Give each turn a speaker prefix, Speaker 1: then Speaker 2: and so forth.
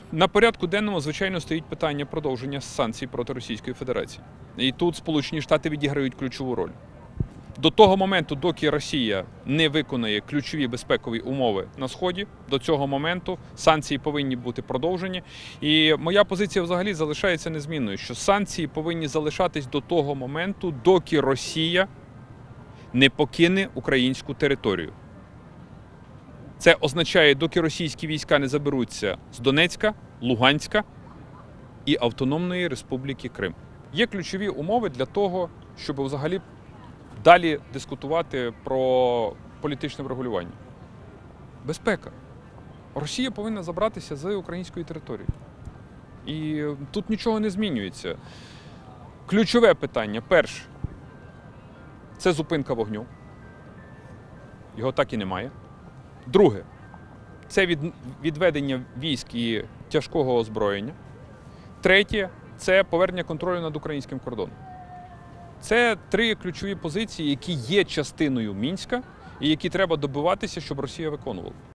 Speaker 1: На порядку денному, звичайно, стоїть питання продовження санкцій проти Російської Федерації. І тут Сполучені Штати відіграють ключову роль. До того моменту, доки Росія не виконає ключові безпекові умови на Сході, до цього моменту санкції повинні бути продовжені. І моя позиція взагалі залишається незмінною, що санкції повинні залишатись до того моменту, доки Росія не покине українську територію. Це означає, доки російські війська не заберуться з Донецька, Луганська і Автономної Республіки Крим. Є ключові умови для того, щоб взагалі далі дискутувати про політичне врегулювання. Безпека. Росія повинна забратися з української території. І тут нічого не змінюється. Ключове питання, перше, це зупинка вогню. Його так і немає. Друге, це відведення військ і тяжкого озброєння. Третє, це повернення контролю над українським кордоном. Це три ключові позиції, які є частиною Мінська і які треба добиватися, щоб Росія виконувала.